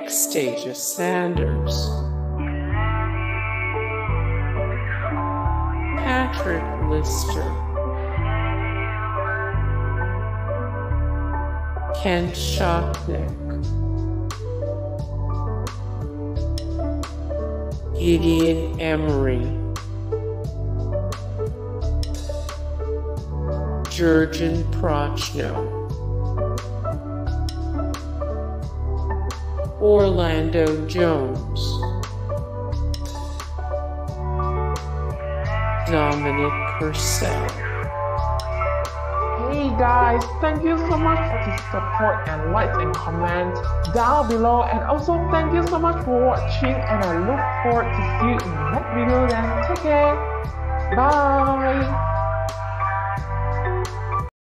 Anastasia Sanders, Patrick Lister, Kent Shocknick, Gideon Emery, Jrgen Prochnow, Orlando Jones, Dominic Purcell. Hey guys, thank you so much for the support and likes and comments down below, and also thank you so much for watching, and I look forward to see you in the next video. Then take care, bye.